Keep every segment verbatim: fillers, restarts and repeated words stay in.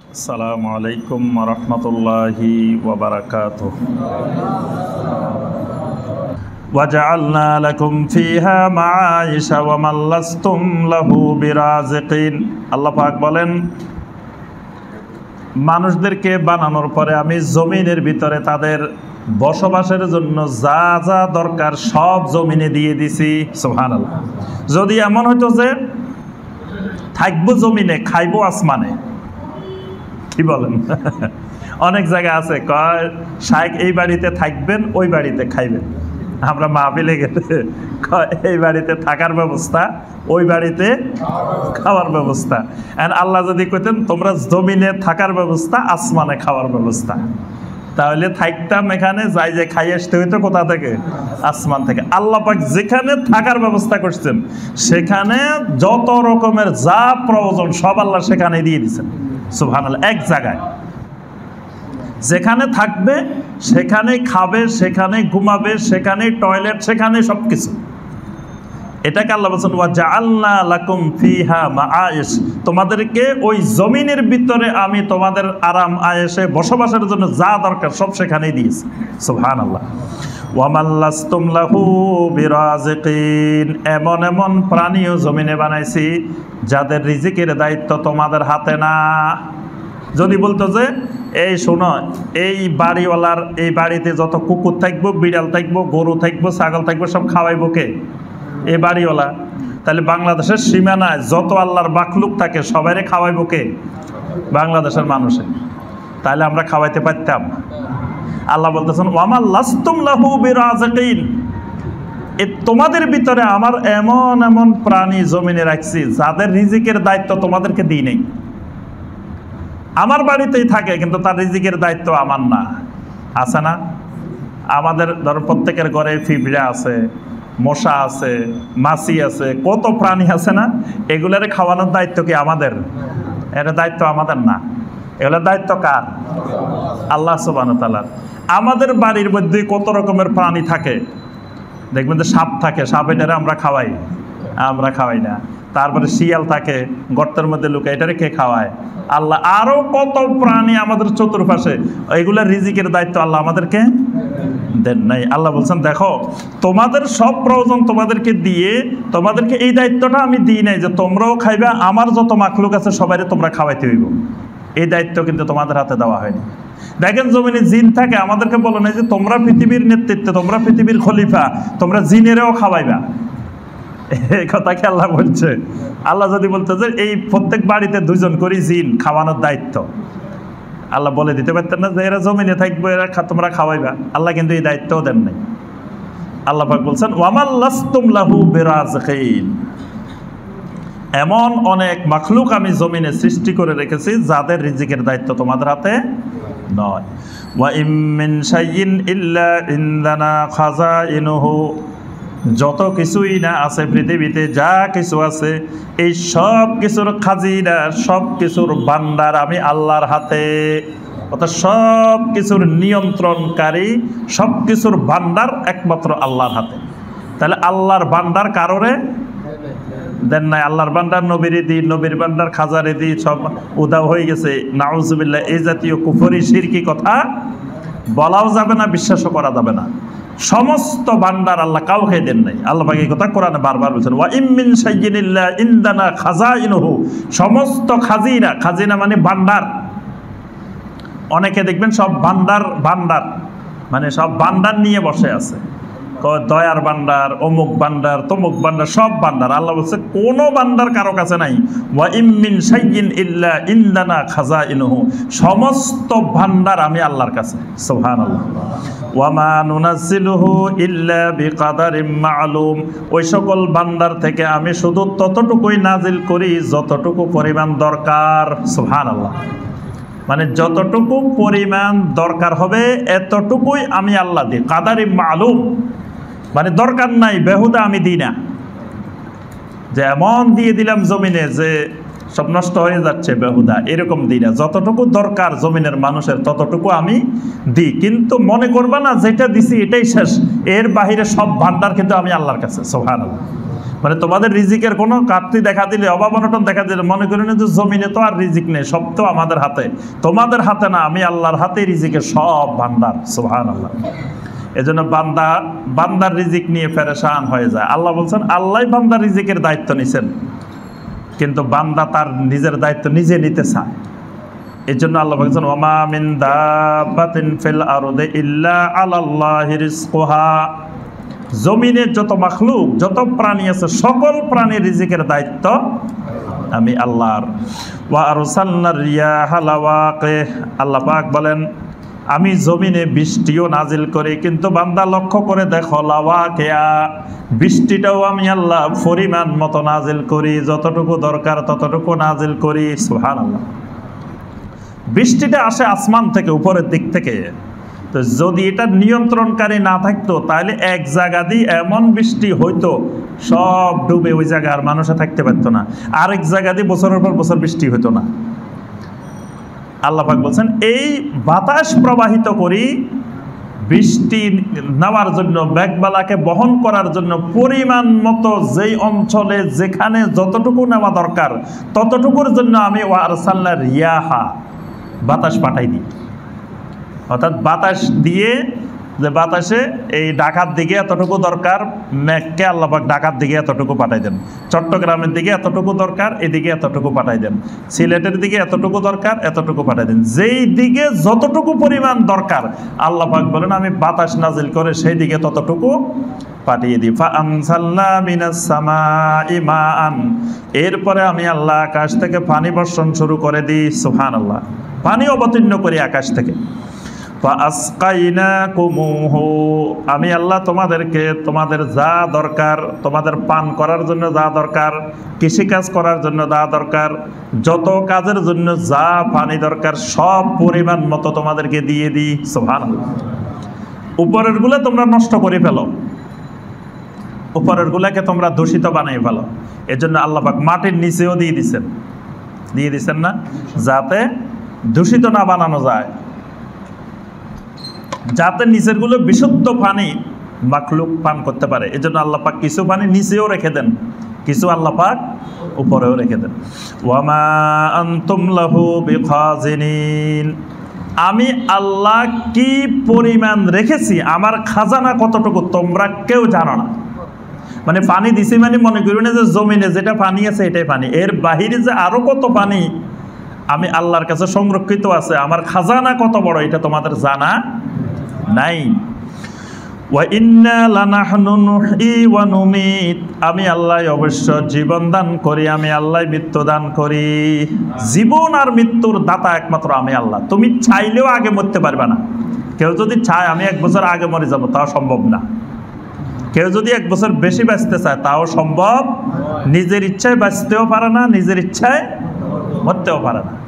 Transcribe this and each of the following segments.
আসসালামু আলাইকুম ওয়া রাহমাতুল্লাহি ওয়া বারাকাতুহু। ওয়া জাআলনা লাকুম ফিহা মাআইশা ওয়া মান লাস্তুম লাহু বিরাজিকিন। আল্লাহ পাক বলেন, মানুষদেরকে বানানোর পরে আমি জমিনের ভিতরে তাদের বসবাসের জন্য যা যা দরকার সব জমিনে দিয়ে দিছি। সুবহানাল্লাহ। যদি এমন হইতো যে থাকবো জমিনে, খাইবো আসমানে, কি বলেন? অনেক জায়গা আছে কয় শাইখ এই বাড়িতে থাকবেন, ওই বাড়িতে খাইবেন। আমরা মাহফিলে গেলে এই বাড়িতে থাকার ব্যবস্থা, ওই বাড়িতে খাওয়ার ব্যবস্থা। এন্ড আল্লাহ যদি কইতেন তোমরা জমিনে থাকার ব্যবস্থা, আসমানে খাওয়ার ব্যবস্থা, তাহলে থাকতাম এখানে, যাই যে খাই আসতে হইতো কোথা থেকে? আসমান থেকে। আল্লাহ পাক যেখানে থাকার ব্যবস্থা করছেন সেখানে যত রকমের যা প্রয়োজন সব আল্লাহ সেখানে দিয়ে দিচ্ছেন। সুবহানাল্লাহ। এক জায়গায় যেখানে থাকবে সেখানে খাবে, সেখানে ঘুমাবে, সেখানে টয়লেট, সেখানে সব কিছু। এটাকে আল্লাহ বলছেন ওয়া জাআলনা লাকুম ফিহা মাআইশ, তোমাদেরকে ওই জমিনের ভিতরে আমি তোমাদের আরাম আয়েশে বসবাসের জন্য যা দরকার সব সেখানেই দিয়েছি। সুবহানাল্লাহ। ওয়া মান লাস্তুম লাহু বিরাজিকিন, এমন এমন প্রাণীও জমিনে বানাইছি যাদের রিজিকের দায়িত্ব তোমাদের হাতে না। যদি বলতো যে এই শোনো, এই বাড়িওয়ালার এই বাড়িতে যত কুকুর থাকবো, বিড়াল থাকবো, গরু থাকবো, ছাগল থাকবো, সব খাওয়াইবো কে? এ বাড়িওয়ালা। তাহলে বাংলাদেশের সীমানায় যত আল্লাহর মাখলুক থাকে সবাইরে খাওয়াইবো কে? বাংলাদেশের মানুষে। তাহলে আমরা খাওয়াইতে পারতাম? আল্লাহ বলতেছেন ওয়া মা লাস্তুম লাহু বিরাজিকিন, এ তোমাদের ভিতরে আমার এমন এমন প্রাণী জমিনে রাখছি যাদের রিজিকের দায়িত্ব তোমাদেরকে দিই নেই। আমার বাড়িতেই থাকে কিন্তু তার রিজিকের দায়িত্ব আমার না। আছে না? আমাদের ধরো প্রত্যেকের ঘরে পিঁপড়া আছে, মশা আছে, মাছি আছে, কত প্রাণী আছে না? এগুলারে খাওয়ানোর দায়িত্ব কি আমাদের? এটা দায়িত্ব আমাদের না, এগুলোর দায়িত্ব কার? আল্লাহ সুবহানাহু ওয়া তাআলা। আমাদের বাড়ির মধ্যে কত রকমের প্রাণী থাকে, দেখবেন যে সাপ থাকে, সাপ এটারে আমরা খাওয়াই? আমরা খাওয়াই না। তারপরে শিয়াল থাকে গর্তের মধ্যে লুকায়, এটারে কে খাওয়ায়? আল্লাহ। আরো কত প্রাণী আমাদের চতুর্পাশে, এগুলার রিজিকের দায়িত্ব আল্লাহ আমাদেরকে দেন নাই। আল্লাহ বলছেন দেখো, তোমাদের সব প্রয়োজন তোমাদেরকে দিয়ে, তোমাদেরকে এই দায়িত্বটা আমি দিই নাই যে তোমরাও খাইবা, আমার যত মাখলুক আছে সবাইরে তোমরা খাওয়াইতে হইব। এই দায়িত্ব কিন্তু তোমাদের হাতে দেওয়া হয়নি। দেখেন জমিনে জিন থাকে, আমাদেরকে বলো না যে তোমরা পৃথিবীর নেতৃত্বে, তোমরা পৃথিবীর খলিফা, তোমরা জিনেরও খাওয়াইবা। এই কথা কি আল্লাহ বলছে? আল্লাহ যদি বলতো যে এই প্রত্যেক বাড়িতে দুজন করে জিন খাওয়ানোর দায়িত্ব, আল্লাহ বলে দিতে পারতেন না যে এরা জমিনে থাকবে, এরা তোমরা খাওয়াইবা? আল্লাহ কিন্তু এই দায়িত্বও দেন নাই। আল্লাহ পাক বলছেন ওয়া মা লাস্তুম লাহু বিরাজিকিন, এমন অনেক মাখলুক আমি জমিনে সৃষ্টি করে রেখেছি যাদের রিজিকের দায়িত্ব তোমাদের হাতে নয়। ওয়া ইম মিন শাইইন ইল্লা ইনদানা খাযাইনুহু, যত কিছুই না আছে পৃথিবীতে, যা কিছু আছে এই সব কিছুর খাজিনা, সব কিছুর ভান্ডার আমি আল্লাহর হাতে। অর্থাৎ সব কিছুর নিয়ন্ত্রণকারী, সব কিছুর ভান্ডার একমাত্র আল্লাহর হাতে। তাহলে আল্লাহর ভান্ডার কারোরে দেন নাই। আল্লাহর ভান্ডার নবীরে দিই, নবীর ভান্ডার খাজারে দিই, সব উদাও হয়ে গেছে। নাউজুবিল্লাহ। এই জাতীয় কুফরি শিরকি কথা বলাও যাবে না, বিশ্বাসও করা যাবে না। সমস্ত ভান্ডার আল্লাহ কাউকে দেন নাই। আল্লাহ পাক এই কথা কোরআনে বারবার বলছেন ওয়া ইম মিন শাইইন ইল্লা ইনদানা খাযাইনুহু, সমস্ত খাজিনা, খাজিনা মানে ভান্ডার। অনেকে দেখবেন সব ভান্ডার, ভান্ডার মানে সব ভান্ডার নিয়ে বসে আছে, দয়ার ভান্ডার, অমুক ভান্ডার, তমুক ভান্ডার, সব ভান্ডার। আল্লাহ বলছে কোনো ভান্ডার কারো কাছে নাই। ওয়া ইম মিন শাইইন ইল্লা ইনদানা খাযাইনুহু, সমস্ত ভান্ডার আমি আল্লাহর কাছে। সুবহানাল্লাহ। ওয়া মা নুনাজ্জিলুহু ইল্লা বিকাদারিম মা'লুম, ওই সকল ভান্ডার থেকে আমি শুধু ততটুকুই নাজিল করি যতটুকু পরিমাণ দরকার। সুবহানাল্লাহ। মানে যতটুকু পরিমাণ দরকার হবে এতটুকুই আমি আল্লাহ দিই। কাদারিম মা'লুম মানে দরকার নাই বেহুদা আমি দিই না, যে এমন দিয়ে দিলাম জমিনে যে সব নষ্ট হয়ে যাচ্ছে বেহুদা, এরকম দিই না। যতটুকু দরকার জমিনের মানুষের ততটুকু আমি দিই, কিন্তু মনে করবা না যেটা দিছি এটাই শেষ, এর বাহিরে সব ভান্ডার কিন্তু আমি আল্লাহর কাছে। সুবহানাল্লাহ। মানে তোমাদের রিজিকের কোনো ঘাটতি দেখা দিলে, অভাব অনটন দেখা দিলে মনে করি না যে জমিনে তো আর রিজিক নেই, সব তো আমাদের হাতে। তোমাদের হাতে না, আমি আল্লাহর হাতে রিজিকের সব ভান্ডার। সুবহানাল্লাহ। এজন্য বান্দা বান্দার রিজিক নিয়ে পেরেশান হয়ে যায়। আল্লাহ বলছেন আল্লাহ বান্দার রিজিকের দায়িত্ব নিছেন, কিন্তু বান্দা তার নিজের দায়িত্ব নিজে নিতে চায়। এই জন্য আল্লাহ বলছেন ওমা মিন দাব্বাতিন ফিল আরদি ইল্লা আলাল্লাহি রিজকুহা। জমিনে যত মাখলুক, যত প্রাণী আছে, সকল প্রাণীর রিজিকের দায়িত্ব আমি আল্লাহর। ওয়া আরসালনা রিয়াহা লাওয়াকিহ। আল্লাহ পাক বলেন আমি জমিনে বৃষ্টিও নাজিল করি, কিন্তু বান্দা লক্ষ্য করে দেখো লাওয়াকিয়া, বৃষ্টিটাও আমি আল্লাহ পরিমাণ মতো নাজিল করি, যতটুকু দরকার ততটুকু নাজিল করি। সুবহানাল্লাহ। বৃষ্টিটা আসে আসমান থেকে, উপরের দিক থেকে। তো যদি এটা নিয়ন্ত্রণকারী না থাকতো তাহলে এক জায়গা দিয়ে এমন বৃষ্টি হইতো সব ডুবে ওই জায়গা আর মানুষে থাকতে পারতো না, আরেক জায়গা দিয়ে বছরের পর বছর বৃষ্টি হইতো না। আল্লাহ পাক বলছেন এই বাতাস প্রবাহিত করি বৃষ্টি নেওয়ার জন্য, মেঘবালাকে বহন করার জন্য পরিমাণ মতো যেই অঞ্চলে যেখানে যতটুকু নেওয়া দরকার ততটুকুর জন্য আমি ওয়া আরসালনা রিয়াহা, বাতাস পাঠাই দিই। অর্থাৎ বাতাস দিয়ে, যে বাতাসে এই ঢাকার দিকে এতটুকু দরকার, মেঘকে আল্লাহ পাক ঢাকার দিকে এতটুকু পাঠাই দেন, চট্টগ্রামের দিকে এতটুকু দরকার, এদিকে এতটুকু পাঠাই দেন, সিলেটের দিকে এতটুকু দরকার, এতটুকু পাঠাই দেন। যেই দিকে যতটুকু পরিমাণ দরকার আল্লাহ পাক বলেন আমি বাতাস নাজিল করে সেই দিকে ততটুকু পাঠিয়ে দিই। ফাআনজালনা মিনাস সামাই মাআন। এরপরে আমি আল্লাহ আকাশ থেকে পানি বর্ষণ শুরু করে দিই। সুবহানাল্লাহ। পানি অবতীর্ণ করি আকাশ থেকে। ফাআসকাইনাকুমুহু। আমি আল্লাহ তোমাদেরকে তোমাদের যা দরকার, তোমাদের পান করার জন্য যা দরকার, কৃষিকাজ করার জন্য যা দরকার, যত কাজের জন্য যা পানি দরকার সব পরিমাণ মতো তোমাদেরকে দিয়ে দিই। সুবহানাল্লাহ। উপরের গুলো তোমরা নষ্ট করে ফেলো, উপরের গুলাকে তোমরা দূষিত বানিয়ে ফেলো। এজন্য আল্লাহ পাক মাটির নিচেও দিয়ে দিচ্ছেন, দিয়ে দিচ্ছেন না, যাতে দূষিত না বানানো যায়, যাতে নিচের গুলো বিশুদ্ধ পানি মাখলুক পান করতে পারে। এই জন্য আল্লাহ পাক কিছু পানি নিচেও রেখে দেন, কিছু আল্লাহ পাক উপরেও রেখে দেন। ওয়ামা আনতুম লাহু বিখাজিনিন। আমি আল্লাহ কি পরিমাণ রেখেছি, আমার খাজানা কতটুকু তোমরা কেউ জানো না। মানে পানি দিছি মানে মনে করি না যে জমিনে যেটা পানি আছে এটাই পানি, এর বাহিরে যে আরো কত পানি আমি আল্লাহর কাছে সংরক্ষিত আছে, আমার খাজানা কত বড় এটা তোমাদের জানা নাই। ওয়া ইন্না লানাহনু নুহয়ি ওয়া নুমীত। আমি আল্লাহ অবশ্য জীবন দান করি, আমি আল্লাহ মৃত্যু দান করি। জীবন আর মৃত্যুর দাতা একমাত্র আমি আল্লাহ। তুমি চাইলেও আগে মরতে পারবে না। কেউ যদি চায় আমি এক বছর আগে মরে যাব, তাও সম্ভব না। কেউ যদি এক বছর বেশি বাঁচতে চায় তাও সম্ভব। নিজের ইচ্ছায় বাঁচতেও পারে না, নিজের ইচ্ছায় মরতেও পারে না।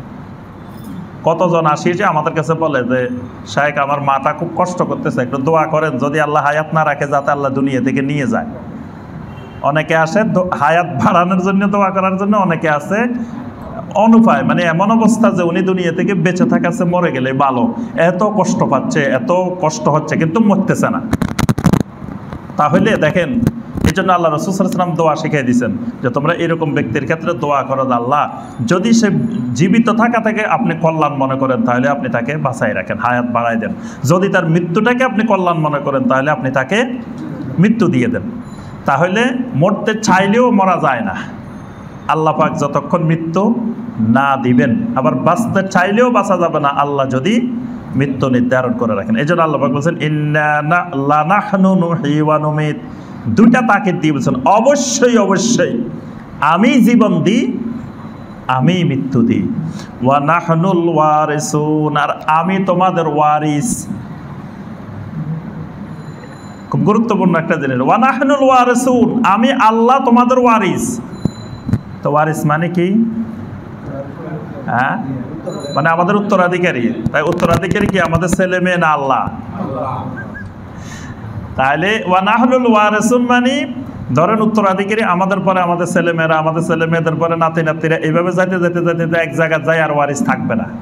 কতজন আসিছে আমাদের কাছে বলে যে শায়েখ আমার মাটা খুব কষ্ট করতেছে, একটু দোয়া করেন যদি আল্লাহ হায়াত না রাখে যাতে আল্লাহ দুনিয়া থেকে নিয়ে যায়। অনেকে আসে হায়াত বাড়ানোর জন্য, দোয়া করার জন্য, অনেকে আছে অনুপায়, মানে এমন অবস্থা যে উনি দুনিয়া থেকে বেঁচে থাকাছে, মরে গেলে ভালো, এত কষ্ট পাচ্ছে, এত কষ্ট হচ্ছে কিন্তু মরতেছে না। তাহলে দেখেন, এই জন্য আল্লাহ রাসূল সাল্লাল্লাহু আলাইহি ওয়াসাল্লাম দোয়া শিখিয়ে দিয়েছেন যে তোমরা এরকম ব্যক্তির ক্ষেত্রে দোয়া করো, আল্লাহ যদি সে জীবিত থাকা থেকে আপনি কল্যাণ মনে করেন তাহলে আপনি তাকে বাঁচাই রাখেন, হায়াত বাড়াই দেন। যদি তার মৃত্যুটাকে আপনি কল্যাণ মনে করেন তাহলে আপনি তাকে মৃত্যু দিয়ে দেন। তাহলে মরতে চাইলেও মরা যায় না, আল্লাহ পাক যতক্ষণ মৃত্যু না দিবেন। আবার বাঁচতে চাইলেও বাঁচা যাবে না আল্লাহ যদি মৃত্যু নির্ধারণ করে রাখেন। এই জন্য আল্লাহ পাক বলছেন ইন্না লানাহনু নুহয়ি ওয়া নুমীত। দুইটা তাকিদ দিয়ে বলছেন অবশ্যই অবশ্যই আমি জীবন দিই, আমি মৃত্যু দিই। ওয়া নাহনুল ওয়ারিসুন। আর আমি তোমাদের ওয়ারিস। খুব গুরুত্বপূর্ণ একটা জিনিস, ওয়া নাহনুল ওয়ারিসুন, আমি আল্লাহ তোমাদের ওয়ারিস। তো ওয়ারিস মানে কি? হ্যাঁ, মানে আমাদের উত্তরাধিকারী। তাই উত্তরাধিকারী কি আমাদের ছেলে মেয়ে না আল্লাহ? তাহলে ওয়া নাহনুল ওয়ারিসুন মানে ধরেন উত্তরাধিকারী আমাদের পরে আমাদের ছেলে মেয়েরা, আমাদের ছেলে মেয়েদের পরে নাতি নাতিরা, এইভাবে যাইতে যাইতে যাইতে এক জায়গায় যায় আর ওয়ারিস থাকবে না।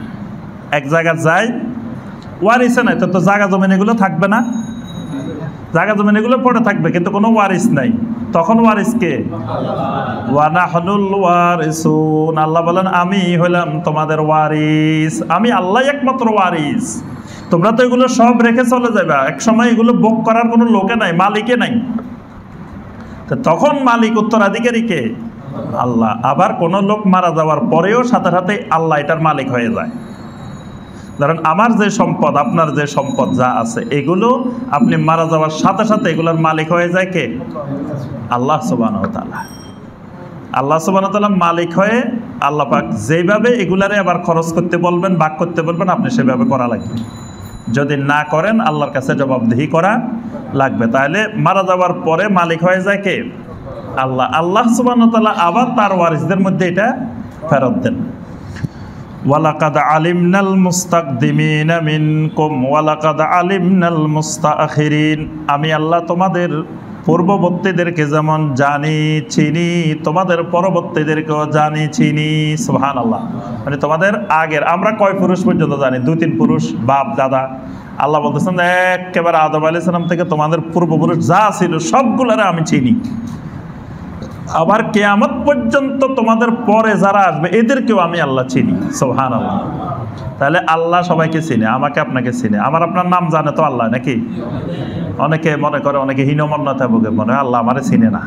এক জায়গায় যায় ওয়ারিসে নাই তো, তো জায়গা জমিন এগুলো থাকবে না। জায়গা জমিন এগুলো পড়ে থাকবে, কিন্তু কোনো ওয়ারিস নাই। তখন ওয়ারিস কে? ওয়া নাহনুল ওয়ারিসুন। আল্লাহ বলেন আমি হলাম তোমাদের ওয়ারিস, আমি আল্লাহ একমাত্র ওয়ারিস। তোমরা তো এগুলো সব রেখে চলে যাবে, এক সময় এগুলো ভোগ করার কোনো লোকে নাই, মালিকে নাই। তখন মালিক উত্তরাধিকারী কে? আল্লাহ। আবার কোন লোক মারা যাওয়ার পরেও সাথে সাথে আল্লাহ এটার মালিক হয়ে যায়। ধরেন আমার যে সম্পদ, আপনার যে সম্পদ যা আছে, এগুলো আপনি মারা যাওয়ার সাথে সাথে এগুলোর মালিক হয়ে যায় কে? আল্লাহ সুবহানাহু ওয়া তাআলা। আল্লাহ সুবহানাহু ওয়া তাআলা মালিক হয়ে আল্লাহ পাক যেভাবে এগুলারে আবার খরচ করতে বলবেন, ভাগ করতে বলবেন, আপনি সেভাবে করা লাগবে। যদি না করেন আল্লাহর কাছে জবাবদিহি করা লাগবে। তাহলে মারা যাওয়ার পরে মালিক হয়ে যায় কে? আল্লাহ। আল্লাহ সুবহানাহু ওয়া তাআলা আবার তার ওয়ারিসদের মধ্যে এটা ফেরত দেন। ওয়ালাকাদ আলিমনাল মুস্তাকদিমিনা মিনকুম ওয়ালাকাদ আলিমনাল মুস্তাআখিরিন। আমি আল্লাহ তোমাদের পূর্ববর্তীদেরকে যেমন জানি চিনি, তোমাদের পরবর্তীদেরকেও জানি চিনি। সুবহানাল্লাহ। মানে তোমাদের আগের, আমরা কয় পুরুষ পর্যন্ত জানি? দুই তিন পুরুষ, বাপ দাদা। আল্লাহ বলতেছেন একেবারে আদম আলাইহিস সালাম থেকে তোমাদের পূর্বপুরুষ যা ছিল সবগুলোরে আমি চিনি। আবার কিয়ামত পর্যন্ত তোমাদের পরে যারা আসবে এদেরকেও আমি আল্লাহ চিনি। সুবহানাল্লাহ। তাহলে আল্লাহ সবাইকে চিনে, আমাকে আপনাকে চিনে। আমার আপনার নাম জানে তো আল্লাহ, নাকি? অনেকে মনে করে, অনেকে হীনমন্যতা ভোগে, মনে হয় আল্লাহ আমারে চিনে না।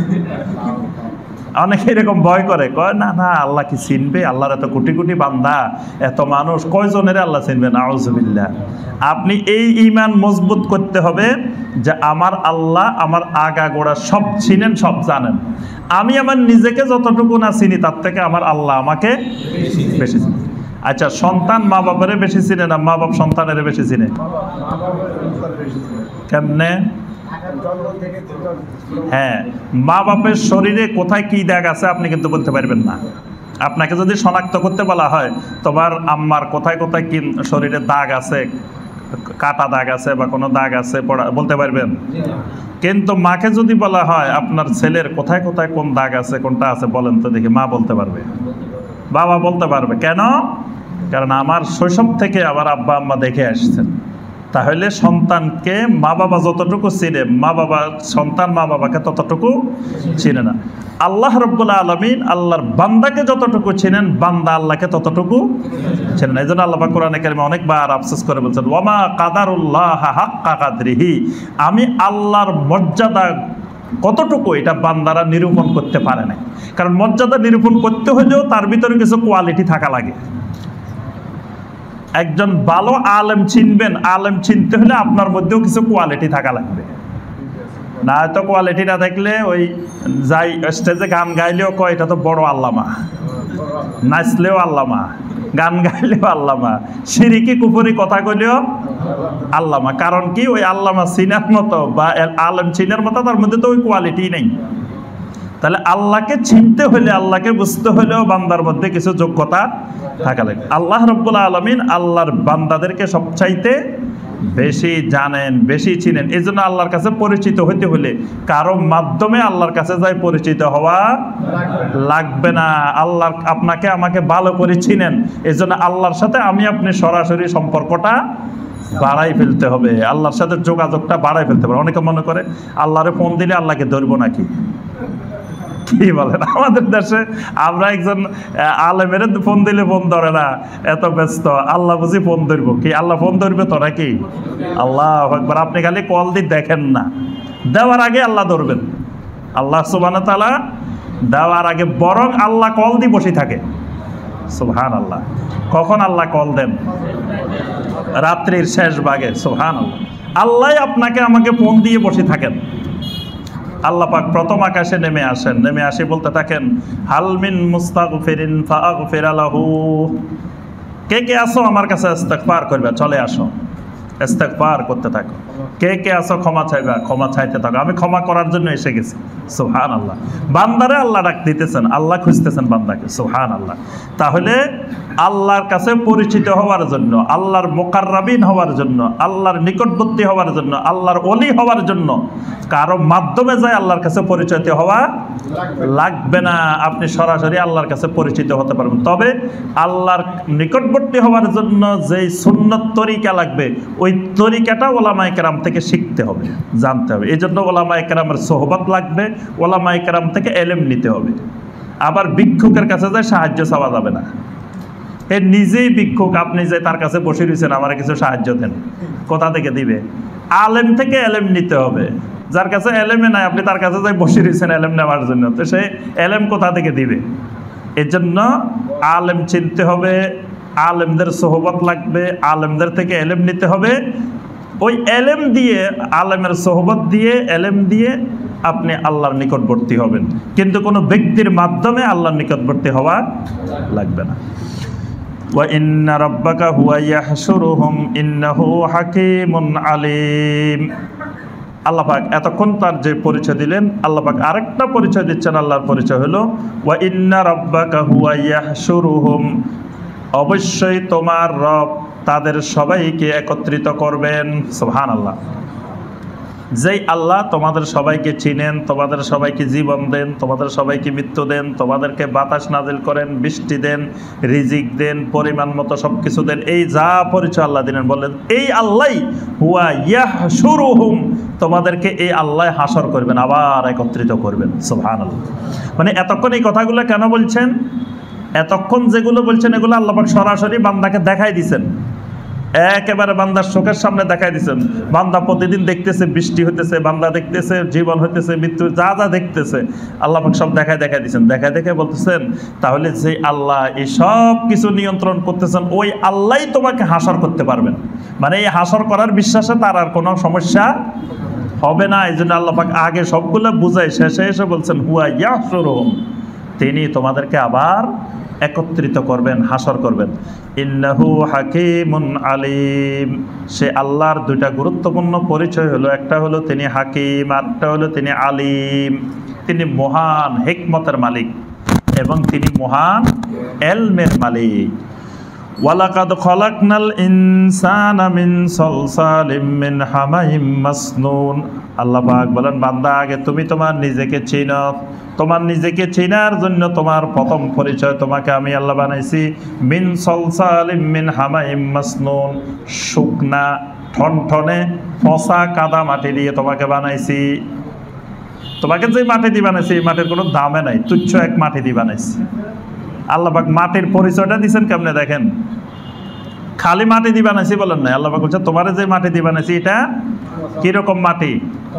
অনেকে এরকম ভয় করে, কয় না না আল্লাহ কি চিনবে? আল্লাহর এত কোটি কোটি বান্দা, এত মানুষ, কয়জনের আল্লাহ চিনবে? নাউজুবিল্লাহ। আপনি এই ঈমান মজবুত করতে হবে যে আমার আল্লাহ আমার আগা গোড়া সব চিনেন, সব জানেন। আমি আমার নিজেকে যতটুকু না চিনি তার থেকে আমার আল্লাহ আমাকে বেশি চিনি। আচ্ছা, সন্তান মা বাবারে বেশি চিনে না মা বাপ সন্তানের বেশি চিনে? কেমনে? হ্যাঁ, মা বাপের শরীরে কোথায় কি দাগ আছে আপনি কিন্তু বলতে পারবেন না। আপনাকে যদি শনাক্ত করতে বলা হয় তোমার আম্মার কোথায় কোথায় কি শরীরে দাগ আছে, কাটা দাগ আছে বা কোনো দাগ আছে, বলতে পারবেন? কিন্তু মাকে যদি বলা হয় আপনার ছেলের কোথায় কোথায় কোন দাগ আছে, কোনটা আছে বলেন তো দেখি, মা বলতে পারবে, বাবা বলতে পারবে। কেন? কারণ আমার শৈশব থেকে আবার আব্বা আম্মা দেখে আসছেন। তাহলে সন্তানকে মা বাবা যতটুকু চিনে, মা বাবা সন্তান মা বাবাকে ততটুকু চিনে না। আল্লাহ রাব্বুল আলামিন আল্লাহর বান্দাকে যতটুকু চিনেন, বান্দা আল্লাহকে ততটুকু চিনেন। এই জন্য আল্লাহ পাক কোরআনে কারিমে অনেকবার আফসোস করে বলছেন, ওয়ামা কাদারুল্লাহ হাক্কা কাদরিহি। আমি আল্লাহর মর্যাদা কতটুকু এটা বান্দারা নিরূপণ করতে পারে না। কারণ মর্যাদা নিরূপণ করতে হলেও তার ভিতরে কিছু কোয়ালিটি থাকা লাগে। একজন ভালো আলেম চিনবেন, আলেম চিনতে হলে আপনার মধ্যেও কিছু কোয়ালিটি থাকা লাগবে। না হয়তো কোয়ালিটি না থাকলে ওই যাই স্টেজে গান গাইলেও কয় এটা তো বড় আল্লামা, নাচলেও আল্লামা, গান গাইলেও আল্লামা, শিরিকি কুফরি কথা কইলেও আল্লামা। কারণ কি? ওই আল্লামা চিনার মতো বা আলেম চিনার মতো তার মধ্যে তো ওই কোয়ালিটি নেই। তাহলে আল্লাহকে চিনতে হলে, আল্লাহকে বুঝতে হলেও বান্দার মধ্যে কিছু যোগ্যতা থাকা লাগে। আল্লাহ রাব্বুল আলামিন আল্লাহর বান্দাদেরকে সবচাইতে বেশি জানেন, বেশি চিনেন। এই জন্য আল্লাহর কাছে পরিচিত হইতে হলে কারো মাধ্যমে আল্লাহর কাছে যাই পরিচিত হওয়া লাগবে না। আল্লাহ আপনাকে আমাকে ভালো করে চিনেন, এই জন্য আল্লাহর সাথে আমি আপনি সরাসরি সম্পর্কটা বাড়াই ফেলতে হবে, আল্লাহর সাথে যোগাযোগটা বাড়াই ফেলতে হবে। অনেকে মনে করে আল্লাহরে ফোন দিলে আল্লাহকে ধরবো নাকি, কি বলেন? আমাদের দেশে আমরা একজন আলেমের ফোন দিলে ফোন ধরে না, এত ব্যস্ত। আল্লাহ বুঝি ফোন ধরবো কি? আল্লাহ ফোন ধরবে তো নাকি? আল্লাহু আকবার। আপনি খালি কল দিয়ে দেখেন না, দেওয়ার আগে আল্লাহ ধরবেন। আল্লাহ সুবহানাহু ওয়া তাআলা দেওয়ার আগে বরং আল্লাহ কল দিয়ে বসে থাকে। সুবহানাল্লাহ। কখন আল্লাহ কল দেন? রাত্রির শেষ ভাগে। সুবহানাল্লাহ। আল্লাহ আপনাকে আমাকে ফোন দিয়ে বসে থাকেন। আল্লাহ পাক প্রথম আকাশে নেমে আসেন, নেমে আসে বলতে থাকেন হালমিন মুস্তাগফিরিন ফাগফির লাহু। কে কে আসো আমার কাছে ইস্তিগফার করবে? চলে আসো, ইস্তিগফার করতে থাকো। কে কে আসো ক্ষমা চাইবা? ক্ষমা চাইতে থাকো, আমি ক্ষমা করার জন্য এসে গেছি। সুবহানাল্লাহ। বান্দারে আল্লাহ ডাক দিতেছেন, আল্লাহ খুঁজতেছেন বান্দাকে। সুবহানাল্লাহ। তাহলে আল্লাহর কাছে পরিচিত হওয়ার জন্য, আল্লাহর মুকাররাবিন হওয়ার জন্য, আল্লাহর নিকটবর্তী হওয়ার জন্য, আল্লাহর ওলি হওয়ার জন্য কারো মাধ্যমে যায় আল্লাহর কাছে পরিচিত হওয়া লাগবে না। আপনি সরাসরি আল্লাহর কাছে পরিচিত হতে পারবেন। তবে আল্লাহর নিকটবর্তী হওয়ার জন্য যেই সুন্নত তরিকা লাগবে ওই তরিকাটা ওলামায়ে কেরাম থেকে শিখতে হবে, জানতে হবে। এই জন্য ওলামায়ে কেরামের সোহবত লাগবে, ওলামায়ে কেরাম থেকে এলেম নিতে হবে। আবার ভিক্ষুকের কাছে যায় সাহায্য চাওয়া যাবে না। এ নিজেই ভিক্ষুক, আপনি যে তার কাছে বসে রয়েছেন আমার কিছু সাহায্য দেন, কোথা থেকে দিবে? আলেম থেকে এলেম নিতে হবে। যার কাছে এলেমে নাই আপনি তার কাছে যাই বসে রয়েছেন এলেম নেওয়ার জন্য, তো সে এলেম কোথা থেকে দিবে? এর জন্য আলেম চিনতে হবে, আলেমদের সোহবত লাগবে, আলেমদের থেকে এলেম নিতে হবে। ওই এলেম দিয়ে, আলেমের সোহবত দিয়ে, এলেম দিয়ে আপনি আল্লাহর নিকটবর্তী হবেন। কিন্তু কোনো ব্যক্তির মাধ্যমে আল্লাহর নিকটবর্তী হওয়া লাগবে না। ওয়া ইন্না রাব্বাকা হুয়া ইয়াহশুরুহুম ইন্নাহু হাকীমুন আলীম। আল্লাহ পাক এতক্ষণ তার যে পরিচয় দিলেন, আল্লাহ পাক আরেকটা পরিচয় দিচ্ছেন। আল্লাহর পরিচয় হলো ওয়া ইন্না রাব্বাকা হুয়া ইয়াহশুরুহুম, অবশ্যই তোমার রব তাদের সবাইকে একত্রিত করবেন। সুবহানাল্লাহ। যেই আল্লাহ তোমাদের সবাইকে চিনেন, তোমাদের সবাইকে জীবন দেন, তোমাদের সবাইকে মৃত্যু দেন, তোমাদেরকে বাতাস নাজিল করেন, বৃষ্টি দেন, রিজিক দেন, পরিমাণ মতো সব কিছু দেন, এই যা পরিচয় আল্লাহ দিলেন, বললেন এই আল্লাহ হুয়া ইয়াহশুরুহুম, তোমাদেরকে এই আল্লাহ হাসর করবেন, আবার একত্রিত করবেন। সুবহানাল্লাহ। মানে এতক্ষণ এই কথাগুলো কেন বলছেন? এতক্ষণ যেগুলো বলছেন এগুলো আল্লাহ পাক সরাসরি বান্দাকে দেখাই দিছেন, একেবারে বান্দার চোখের সামনে দেখাই দিচ্ছেন। বান্দা প্রতিদিন দেখতেছে বৃষ্টি হইতেছে, বান্দা দেখতেছে জীবন হইতেছে, মৃত্যু, যা যা দেখতেছে আল্লাহ পাক সব দেখায় দেখাই দিচ্ছেন। দেখায় দেখে বলতেছেন তাহলে যে আল্লাহ এই সব কিছু নিয়ন্ত্রণ করতেছেন ওই আল্লাহই তোমাকে হাসর করতে পারবেন। মানে এই হাসর করার বিশ্বাসে তার আর কোনো সমস্যা হবে না। এই জন্য আল্লাহ পাক আগে সবগুলো বুঝাই শেষে এসে বলছেন হুয়া ইয়াহশুরুহুম, তিনি তোমাদেরকে আবার একত্রিত করবেন, হাসর করবেন। ইন্নাহু হাকীমুন আলীম, সে আল্লাহর দুইটা গুরুত্বপূর্ণ পরিচয় হলো, একটা হলো তিনি হাকিম, আরেকটা হলো তিনি আলিম। তিনি মহান হিকমতের মালিক এবং তিনি মহান এলমের মালিক। ওয়ালাকাদ খালাকনাল ইনসানা মিন সালসালিম মিন হামাইম মাসনুন। আল্লাহ পাক বলেন বান্দা আগে তুমি তোমার নিজেকে চিনো, তোমার নিজেকে চেনার জন্য তোমার প্রথম পরিচয় তোমাকে আমি আল্লাহ বানাইছি মিন সালসালিম মিন হামাইম মাসনুন, শুকনা ঠনঠনে ফসা কাদা মাটি দিয়ে তোমাকে বানাইছি। তোমাকে যে মাটি দিয়ে বানাইছি এই মাটির কোনো দামে নাই, তুচ্ছ এক মাটি দিয়ে বানাইছি। আল্লাহ পাক মাটির পরিচয়টা দিচ্ছেন কেমনে দেখেন, খালি মাটি দিয়ে বানাইছি বলেন না, আল্লাহ পাক বলছে তোমার যে মাটি দিয়ে বানাইছি এটা কিরকম মাটি?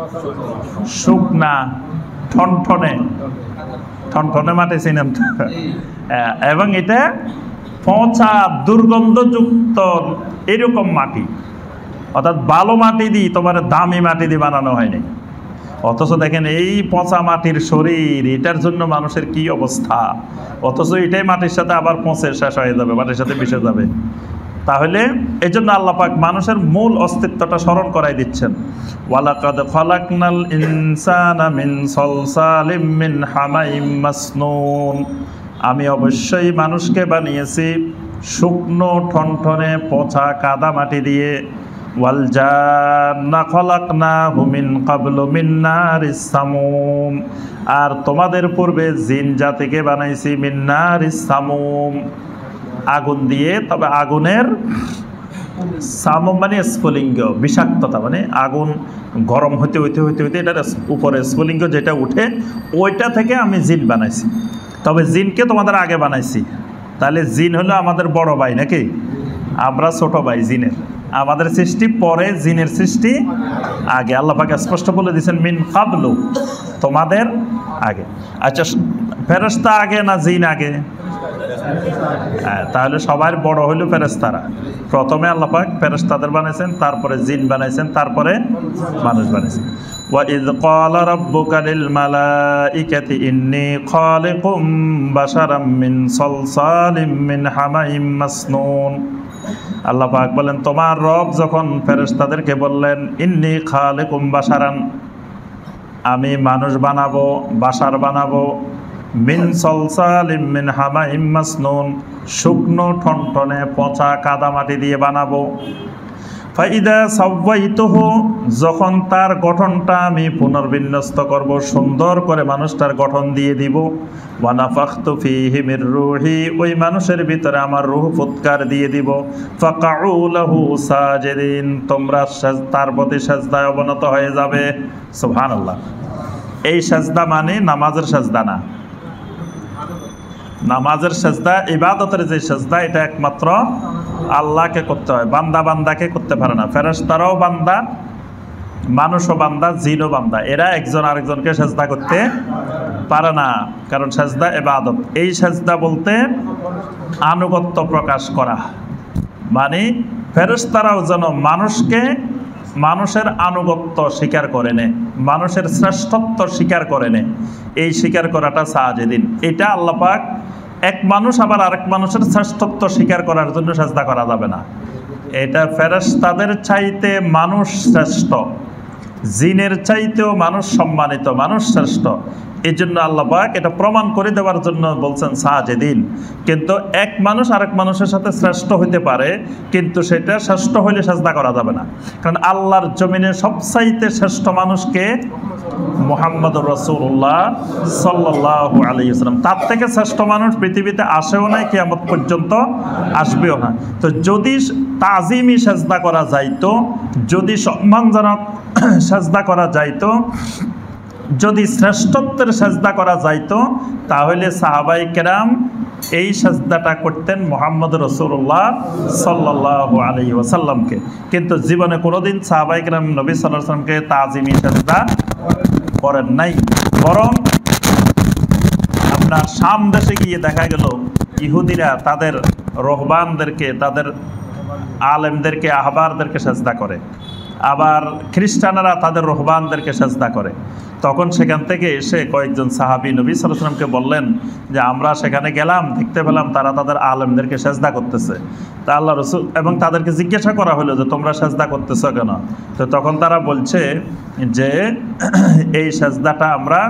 শুকনা ঠনঠনে, ঠনঠনে মাটি চিনেন তো? এবং এটা পচা দুর্গন্ধযুক্ত এরকম মাটি, অর্থাৎ ভালো মাটি দিয়ে, তোমার দামি মাটি দিয়ে বানানো হয়নি। অথচ দেখেন এই পচা মাটির শরীর, এটার জন্য মানুষের কি অবস্থা, অথচ এটাই মাটির সাথে আবার পচে শেষ হয়ে যাবে, মাটির সাথে মিশে যাবে। তাহলে এই জন্য আল্লাহ পাক মানুষের মূল অস্তিত্বটা স্মরণ করাই দিচ্ছেন। ওয়ালাকাদ খালাকনাল ইনসানা মিন সালসালিম মিন হামাইম মাসনুন, আমি অবশ্যই মানুষকে বানিয়েছি শুকনো ঠনঠনে পচা কাদা মাটি দিয়ে। ওয়াল জান্না খালাকনাহু মিন ক্বাবলু মিন নারিস সামুম, আর তোমাদের পূর্বে জিন জাতিকে বানাইছি মিন নারিস সামুম, আগুন দিয়ে। তবে আগুনের সামুম মানে স্ফুলিঙ্গ, বিষাক্ততা, মানে আগুন গরম হইতে হইতে হইতে হইতে এটার উপরে স্ফুলিঙ্গ যেটা উঠে ওইটা থেকে আমি জিন বানাইছি। তবে জিনকে তোমাদের আগে বানাইছি। তাহলে জিন হলো আমাদের বড় ভাই নাকি? আমরা ছোট ভাই জিনের। আমাদের সৃষ্টি পরে, জিনের সৃষ্টি আগে। আল্লাহ পাক স্পষ্ট বলে দিয়েছেন মিন ক্বাবলু, তোমাদের আগে। আচ্ছা ফেরেশতা আগে না জিন আগে? হ্যাঁ, তাহলে সবার বড় হইল ফেরেশতারা। প্রথমে আল্লাহ পাক ফেরেশতাদের বানাইছেন, তারপরে জিন বানাইছেন, তারপরে মানুষ বানাইছেন। ওয়া ইয ক্বালা রাব্বুকা লিল মালাইকাতি ইন্নী খালিকুম বাশারাম মিন সালসালিম মিন হামাইম মাসনুন। আল্লাহ পাক বলেন তোমার রব যখন ফেরেশতাদেরকে বললেন ইন্নী খালিকুম বাশারান, আমি মানুষ বানাবো, বাশার বানাবো, মিন সালসালিম মিন হামাইম মাসনুন, শুকনো ঠনঠনে পচা কাদামাটি দিয়ে বানাবো। ফাইদা সাওয়াইতুহু, যখন তার গঠনটা আমি পুনর্বিন্যস্ত করব, সুন্দর করে মানুষটার গঠন দিয়ে দিব। ওয়া নাফাখতু ফীহি মির রূহি, ওই মানুষের ভিতরে আমার রূহ ফুৎকার দিয়ে দিব। ফাকাউ লাহু সাজিদিন, তোমরা তার প্রতি সাজদায় অবনত হয়ে যাবে। সুবহানাল্লাহ। এই সাজদা মানে নামাজের সাজদা না। নামাজের সাজদা, ইবাদতের যে সাজদা, এটা একমাত্র আল্লাহকে করতে হয়, বান্দা বান্দাকে করতে পারে না। ফেরেশতারাও বান্দা, মানুষও বান্দা, জিনও বান্দা, এরা একজন আরেকজনকে সাজদা করতে পারে না, কারণ সাজদা ইবাদত। এই সাজদা বলতে আনুগত্য প্রকাশ করা, মানে ফেরেশতারাও যেন মানুষকে, মানুষের আনুগত্য স্বীকার করে নে, মানুষের শ্রেষ্ঠত্ব স্বীকার করে নে, এই স্বীকার করাটা সাজেদিন। এটা আল্লাহ পাক, এক মানুষ আবার আরেক মানুষের শ্রেষ্ঠত্ব স্বীকার করার জন্য সাজদা করা যাবে না। এটা ফেরেশতাদের চাইতে মানুষ শ্রেষ্ঠ, জিনের চাইতেও মানুষ সম্মানিত, মানুষ শ্রেষ্ঠ। এই জন্য আল্লাহ পাক এটা প্রমাণ করে দেওয়ার জন্য বলছেন সাজেদিন। কিন্তু এক মানুষ আরেক মানুষের সাথে শ্রেষ্ঠ হইতে পারে, কিন্তু সেটা শ্রেষ্ঠ হইলে সাজদা করা যাবে না, কারণ আল্লাহর জমিনে সবচাইতে শ্রেষ্ঠ মানুষকে মুহাম্মদুর রাসূলুল্লাহ সাল্লাল্লাহু আলাইহি ওয়াসাল্লাম। তার থেকে শ্রেষ্ঠ মানুষ পৃথিবীতে আসেও নাই, কিয়ামত পর্যন্ত আসবেও না। তো যদি তাজিমি সাজদা করা যাইতো, যদি সম্মানজনক সাজদা করা যাইতো, যদি শ্রেষ্ঠত্বের সাজদা করা যাইতো, তাহলে সাহাবায়ে কেরাম এই সাজদাটা করতেন মুহাম্মদ রাসূলুল্লাহ সাল্লাল্লাহু আলাইহি ওয়াসাল্লামকে। কিন্তু জীবনে কোনোদিন সাহাবায়ে কেরাম নবী সাল্লাল্লাহু আলাইহি ওয়াসাল্লামকে তাজিমি সাজদা করেন নাই। বরং আপনার শাম দেশে গিয়ে দেখা গেল ইহুদিরা তাদের রহবানদেরকে, তাদের আলেমদেরকে, আহবারদেরকে সাজদা করে, আবার খ্রিস্টানরা তাদের রহবানদেরকে সাজদা করে। তখন সেখান থেকে এসে কয়েকজন সাহাবী নবী সাল্লাল্লাহু আলাইহি ওয়াসাল্লামকে বললেন যে আমরা সেখানে গেলাম, দেখতে পেলাম তারা তাদের আলেমদেরকে সাজদা করতেছে। তা আল্লাহ রাসূল, এবং তাদেরকে জিজ্ঞাসা করা হলো যে তোমরা সাজদা করতেছো কেন? তো তখন তারা বলছে যে এই সাজদাটা আমরা